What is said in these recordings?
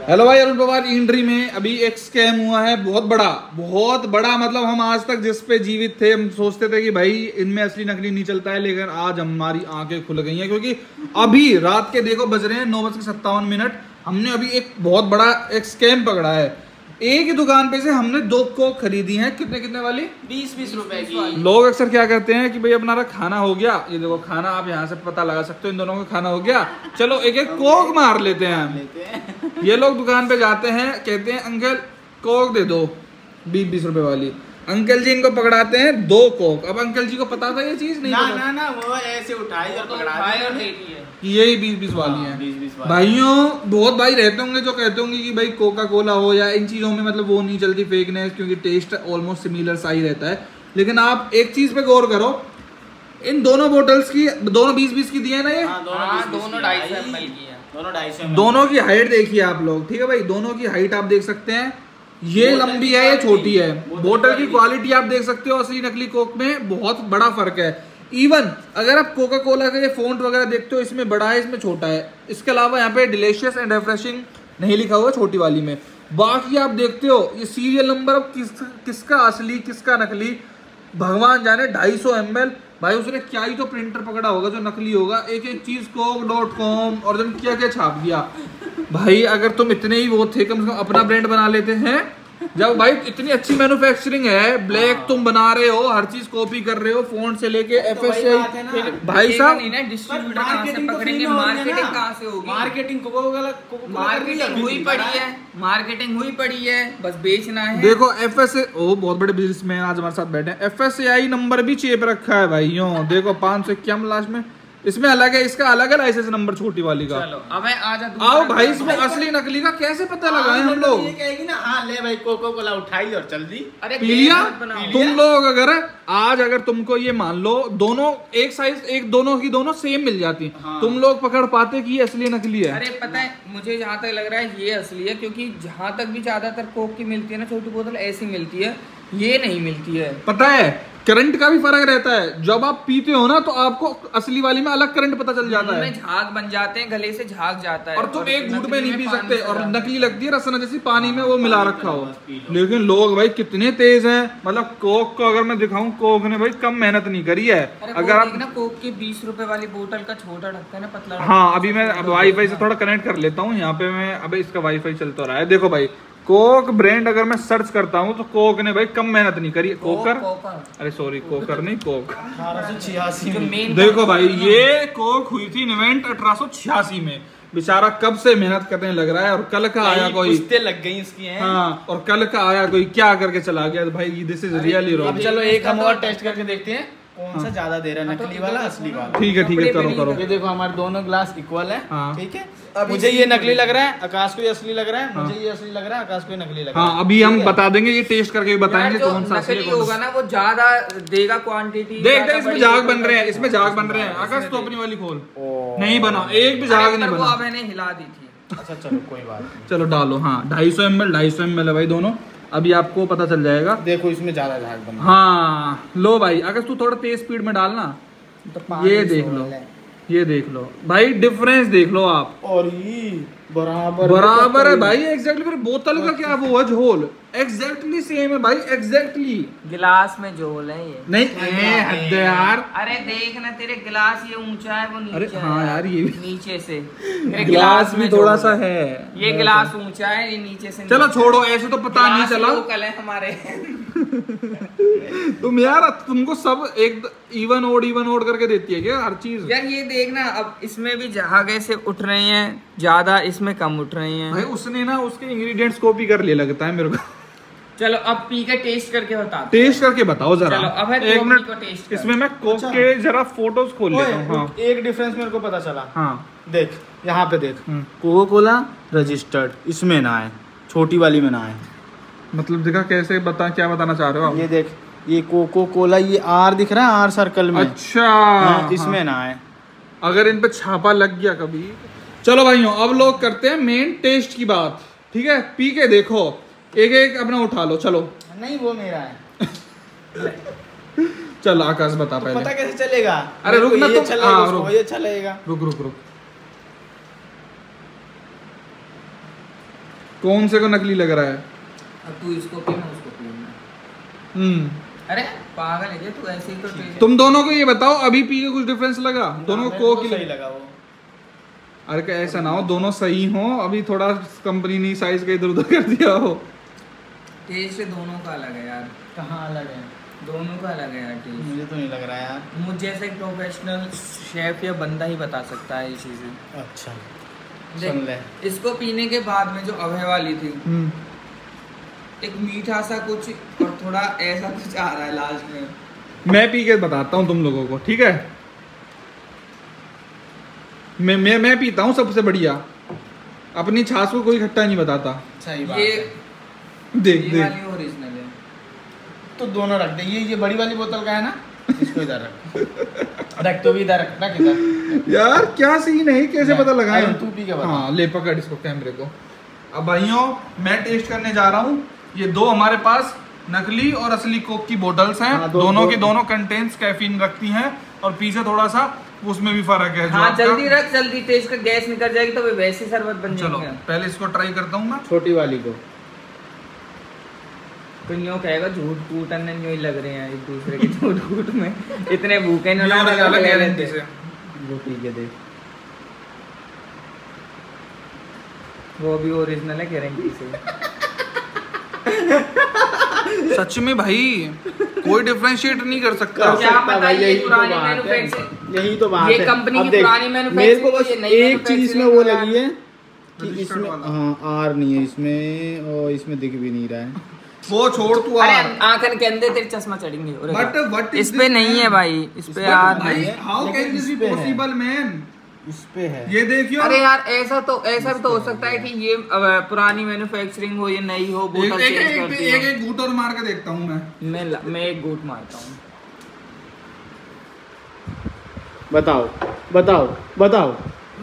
Hello भाई, Arun Pawar entry में अभी एक स्कैम हुआ है बहुत बड़ा। मतलब हम आज तक जिस पे जीवित थे, हम सोचते थे कि भाई इनमें असली नकली नहीं चलता है, लेकिन आज हमारी आंखें खुल गई हैं, क्योंकि अभी रात के देखो बज रहे हैं 9:57। हमने अभी एक बहुत बड़ा एक स्कैम पकड़ा है। एक ही दुकान पे से हमने 2 कोक खरीदी हैं। कितने वाली? 20-20 रुपए की। लोग अक्सर क्या करते हैं कि भाई अपना खाना हो गया, ये देखो खाना आप यहाँ से पता लगा सकते हो, इन दोनों का खाना हो गया, चलो एक एक कोक मार लेते हैं। ये लोग दुकान पे जाते हैं, कहते हैं अंकल कोक दे दो 20-20 रुपए वाली। अंकल जी इनको पकड़ाते हैं 2 कोक। अब अंकल जी को पता था ये चीज नहीं? ना वो ऐसे उठाई और पकड़ाई और दे दी है। यही 20-20 वाली है। 20-20 भाइयों बहुत भाई रहते होंगे जो कहते होंगे कि भाई कोका कोला हो या इन चीजों में मतलब वो नहीं चलती फेकनेस, क्योंकि टेस्ट ऑलमोस्ट सिमिलर सा ही रहता है। लेकिन आप एक चीज पे गौर करो, इन दोनों बोतल्स की दोनों 20-20 की दी है ना ये? दोनों 250 ml की है। दोनों 250 ml। दोनों की हाइट देखिए आप लोग, ठीक है भाई, दोनों की हाइट आप देख सकते हैं। ये लंबी है, ये छोटी है। बोतल की क्वालिटी आप देख सकते हो, असली नकली कोक में बहुत बड़ा फर्क है। इवन अगर आप कोका कोला का ये फॉन्ट वगैरह देखते हो, इसमें बड़ा है, इसमें छोटा है। इसके अलावा यहाँ पे डिलीशियस एंड रिफ्रेशिंग नहीं लिखा हुआ छोटी वाली में। बाकी आप देखते हो ये सीरियल नंबर, अब किसका असली किसका नकली भगवान जाने। 250 ml भाई, उसने क्या ही तो प्रिंटर पकड़ा होगा जो नकली होगा। एक चीज coke.com और जब क्या छाप दिया। भाई अगर तुम इतने ही वो थे, कम से कम अपना ब्रांड बना लेते हैं। जब भाई इतनी अच्छी मैन्युफैक्चरिंग है, ब्लैक तुम बना रहे हो, हर चीज कॉपी कर रहे हो, फोन से लेके FSI। भाई साहब डिस्ट्रीब्यूटर कहां से पकड़ेंगे, मार्केटिंग कहां से होगी? मार्केटिंग हुई पड़ी है, बस बेचना है। देखो FSI, ओ बहुत बड़े बिजनेसमैन आज हमारे साथ बैठे हैं। FSI नंबर भी चेप रखा है भाइयों, देखो 551 लास्ट में। इसमें अलग है, इसका अलग है लाइसेंस नंबर छोटी वाली का। चलो अब आजा आओ भाई, इसमें असली नकली का कैसे पता लगाएं हम लोग? ये कहेगी ना, हाँ ले भाई कोका कोला उठाई और चल दी। अरे पी लिया तुम लोग। अगर तुमको ये मान लो दोनों एक साइज, एक दोनों की दोनों सेम मिल जाती, हाँ। तुम लोग पकड़ पाते कि ये असली नकली है? अरे पता है मुझे जहाँ तक लग रहा है ये असली है, क्योंकि जहाँ तक भी ज्यादातर कोक की मिलती है ना छोटी बोतल ऐसी मिलती है, ये नहीं मिलती है। पता है करंट का भी फर्क रहता है। जब आप पीते हो ना तो आपको असली वाली में अलग करंट पता चल जाता है, झाग बन जाते हैं, गले से झाग जाता है, और तुम एक घूंट में नहीं पी सकते। और नकली लगती है रसना जैसी पानी में वो मिला रखा हो। लेकिन लोग भाई कितने तेज हैं। मतलब कोक को अगर मैं दिखाऊं, कोक ने भाई कम मेहनत नहीं करी है। अगर आप ना कोक की 20 रुपए वाली बोतल का छोटा ढक्कन है, पतला। हाँ अभी मैं वाईफाई से थोड़ा कनेक्ट कर लेता हूँ यहाँ पे मैं। अबे इसका वाईफाई चलता रहा है। देखो भाई कोक ब्रांड अगर मैं सर्च करता हूँ तो कोक ने भाई कम मेहनत नहीं करी। अरे सॉरी कोकर नहीं, कोक 1886 में। देखो भाई ये कोक हुई थी इन्वेंट 1886 में। बेचारा कब से मेहनत करने लग रहा है, और कल का आया कोई लग गई इसकी हैं। हाँ, और कल का आया कोई क्या करके चला गया। तो भाई दिस इज रियली रॉन्ग। अब चलो एक हम और टेस्ट करके देखते हैं कौन सा ज्यादा दे रहा है, नकली वाला असली वाला। ठीक है करो। ये देखो हमारे दोनों ग्लास इक्वल है, ठीक है। मुझे ये नकली लग रहा है, आकाश को ये असली लग रहा है। मुझे ये असली लग रहा है, आकाश को ये नकली लग रहा है। हाँ अभी हम बता देंगे, ये टेस्ट करके बताएंगे कौन सा असली होगा ना, वो ज्यादा देगा क्वांटिटी। देख इसमें झाग बन रहे हैं, इसमें झाग बन रहे हैं। आकाश तो अपनी वाली खोल। नहीं बना, एक भी झाग नहीं बना। मैंने हिला दी थी। अच्छा चलो कोई बात नहीं, चलो डालो। हाँ 250 ml है भाई दोनों। अभी आपको पता चल जाएगा। देखो इसमें ज्यादा झाग बन। हाँ लो भाई, अगर तू थोड़ा तेज स्पीड में डालना तो ये देख लो भाई, डिफरेंस देख लो आप। और ये बराबर है भाई, एग्जैक्टली। फिर बोतल का क्या वो है झोल, एग्जैक्टली सेम है भाई, एग्जैक्टली। गिलास में झोल है ये नहीं हद यार। अरे देख ना तेरे गिलास ये ऊंचा है, वो नीचे। अरे हाँ यार ये नीचे से गिलास में थोड़ा सा है। ये गिलास ऊंचा है, ये नीचे से। चलो छोड़ो, ऐसे तो पता नहीं चला। कल है हमारे तुम यार तुमको सब एक इवन ओड करके देती है क्या हर चीज? यार ये देखना, अब इसमें भी झाग ऐसे उठ रहे हैं ज्यादा, इसमें कम उठ रहे हैं भाई। उसने ना उसके इंग्रेडिएंट्स कॉपी कर लिया लगता है मेरे को। चलो अब पी के टेस्ट करके बताओ। टेस्ट करके बताओ जरा। चलो अब एक मिनट, इसमें मैं कोक के जरा फोटोज खोल लेता हूँ। हाँ। एक डिफरेंस मेरे को पता चला। हाँ देख यहाँ पे देख, कोका कोला रजिस्टर्ड इसमें ना है, छोटी वाली में ना है। मतलब देखा कैसे बता, क्या बताना चाह रहे हो आप? ये देख, ये कोको कोला, ये आर दिख रहा है, आर सर्कल में। अच्छा इसमें ना है। अगर इन पे छापा लग गया कभी। चलो भाइयों अब लोग करते हैं मेन टेस्ट की बात, ठीक है? पी के देखो, एक एक अपना उठा लो। चलो नहीं वो मेरा है। चल आकाश बता पहले। पता कैसे चलेगा? अरे रुक ना, ये अच्छा लगेगा। रुक। कौन से को नकली लग रहा है? अब तू इसको पी, मैं उसको पीऊंगा। अरे पागल है क्या तू? ऐसे ही तो तुम दोनों को ये बताओ, अभी पी के कुछ डिफरेंस लगा? दोनों को कोक सही लगा वो। अरे क्या ऐसा ना हो दोनों सही हो, अभी थोड़ा कंपनी ने साइज का इधर उधर कर दिया हो। टेस्ट दोनों का अलग है यार। कहाँ अलग है? दोनों का अलग है यार टेस्ट। मुझे तो नहीं लग रहा है यार। मुझे जैसे एक प्रोफेशनल शेफ या बंदा ही बता सकता है ये चीजें। अच्छा सुन ले, इसको पीने के बाद में जो अभय वाली थी, एक मीठा सा कुछ और थोड़ा ऐसा कुछ आ रहा है लास्ट में। मैं पी के बताता हूँ तुम लोगों को, ठीक है? मैं पीता हूँ सबसे बढ़िया, अपनी छाछ को कोई खट्टा नहीं बताता। सही बात ये है। देख ये देख वाली ओरिजिनल है। तो दोनों रख दे। ये बड़ी वाली बोतल का है ना, इसको इधर रख। रख तो भी इधर रख इधर। यार क्या सीन है, कैसे पता लगाए? तू पी के बता। हाँ ले पकड़ इसको, कैमरे को। अब भाइयों मैं टेस्ट करने जा रहा हूँ। ये दो हमारे पास नकली और असली कोक की बोतल्स हैं। दोनों की दोनों कंटेंट्स कैफीन रखती हैं और पीछे थोड़ा सा उसमें भी फर्क है। हाँ जल्दी रख, जल्दी टेस्ट कर, गैस निकल जाएगी तो वैसे ही शरबत बन चलो जाएगा। पहले इसको ट्राई करता हूँ मैं। छोटी वाली को तो यूँ कहेगा झूठ कूटन यूँ ही लग रहे हैं एक दूसरे के झूठ कूट में। इतने भूखे ये अलग गारंटी से। वो पी के देख। वो भी ओरिजिनल है गारंटी से। सच में भाई कोई डिफरेंशिएट नहीं कर सकता। क्या पता ये यही तो पुरानी बात है। मैन्युफैक्चरिंग, यही तो बात ये है। कंपनी अब की देख, पुरानी मेरे को मैन्युफैक्चरिंग, बस ये नई एक चीज इसमें वो मैन्युफैक्चरिंग लगी है कि रजिस्टर्ड इसमें वाला। हाँ आर नहीं है इसमें, और इसमें दिख भी नहीं रहा है। वो छोड़ तू अरे यार। आंखन के अंदर तेरे चश्मा चढ़ेंगे। But इस पे नहीं है भाई, इस पे यार भाई नहीं है। How can this be possible man? इस पे है। ये देखियो। अरे यार ऐसा भी तो हो सकता है कि ये पुरानी मैन्युफैक्चरिंग हो, ये नई हो, बोतल चेंज कर दी हो। एक घूंट और मार के देखता हूँ मैं। मैं एक घूंट मारता हूँ। बताओ बताओ बताओ।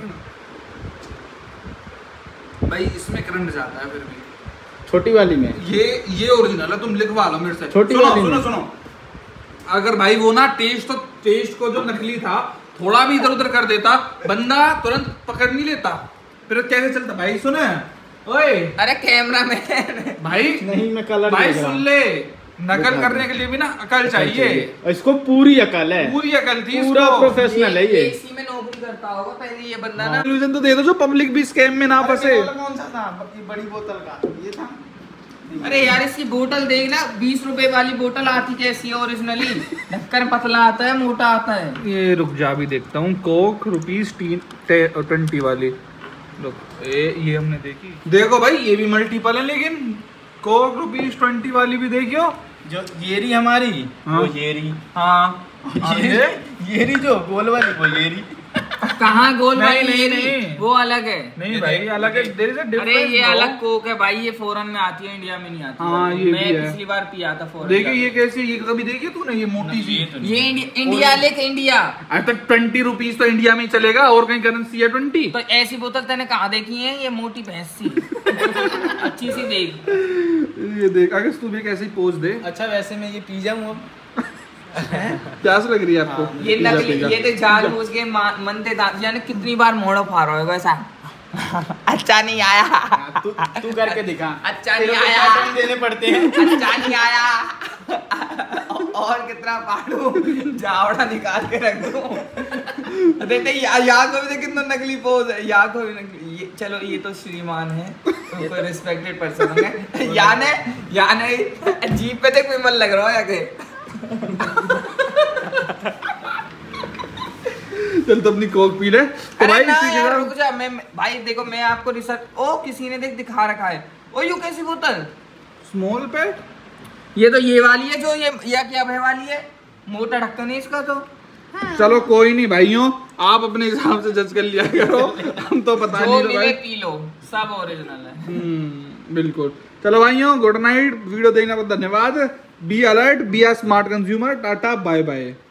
भाई इसमें करंट जाता है फिर भी। छोटी वाली में ये ओरिजिनल है, तुम लिखवा लो मेरे से। छोटी सुनो वाली में। सुनो सुनो, अगर भाई वो ना टेस्ट को जो नकली था थोड़ा भी इधर उधर कर देता, बंदा तुरंत पकड़ नहीं लेता, फिर कैसे चलता भाई? सुने ओए, अरे कैमरा मैन भाई नहीं मैं कलर भाई देख रहा सुन हूं। ले, नकल करने के लिए भी ना अकल चाहिए। इसको पूरी अकल है, पूरी अकल थी पूरा इसको। प्रोफेशनल है ये। इसी में नौकरी करता होगा पहले ये बंदा ना। इल्यूजन तो दे दो जो पब्लिक भी स्कैम में ना फंसे। कौन सा था? बड़ी बोतल का ये था। अरे यार इसकी बोतल देख ना, 20 रुपए वाली बोतल आती कैसी है ओरिजिनली। ढक्कन पतला आता है, मोटा आता है। ये रुक जा भी देखता हूँ। कोक ₹20 वाली, रुक ये हमने देखी। देखो भाई ये भी मल्टीपल है, लेकिन कोक ₹20 वाली भी देखियो। जो येरी हमारी हाँ। वो येरी। हाँ येरी जो गोल वाली वो येरी। कहाँ गोल नहीं, वाली नहीं, ये नहीं। वो अलग है। नहीं भाई अलग है, there is a अरे difference, ये bro। अलग कोक है भाई, ये फॉरेन में आती है, इंडिया में नहीं आती। हाँ, ये मैं भी है। पिछली बार पिया था फॉरेन। देखिए ये कैसी, ये कभी देखी तूने ये मोटी सी? ये इंडिया लेके इंडिया। आज तक ₹20 तो इंडिया में ही चलेगा, और कहीं करेंसी है 20। तो ऐसी बोतल तूने कहाँ देखी है? ये मोटी भैंस सी अच्छी सी देख। ये देख अगर तू भी कैसी पोज दे। अच्छा वैसे मैं ये पी जाऊँ अब? प्यास लग रही है आपको? ये पी जा, नकली, पी जा। ये तो जानबूझ के मनते जाने कितनी बार मोड़ो फाड़ होगा ऐसा। अच्छा नहीं आया, तू करके दिखा। अच्छा नहीं तेरे को आया, पैटर्न देने पड़ते हैं। अच्छा नहीं आया। और कितना पाड़ू, जावड़ा निकाल के रख दूं। देखते यहाँ को भी कितना नकली पोज है, यहाँ को भी नकली। ये चलो ये तो श्रीमान है, तो कोई रिस्पेक्टेड पर्सन है। याने जीप पे देख विमल लग रहा है आगे। चल तो अपनी कोक पी ले। तो अरे भाई ना इसी के यार साथ रुक जा, मैं भाई देखो मैं आपको रिसर्च, ओ किसी ने देख दिखा रखा है। ओ यू कैसी बोतल? Small pet. ये तो ये वाली है जो ये या क्या भय वाली है, मोटा ढक्कन है इसका तो। चलो कोई नहीं भाइयों, आप अपने हिसाब से जज कर लिया करो, हम तो पता जो नहीं तो मिले भाई। पी लो, सब ओरिजिनल है। बिल्कुल। चलो भाइयों गुड नाइट, वीडियो देखने पर धन्यवाद। Be alert, be a smart consumer. Tata bye bye.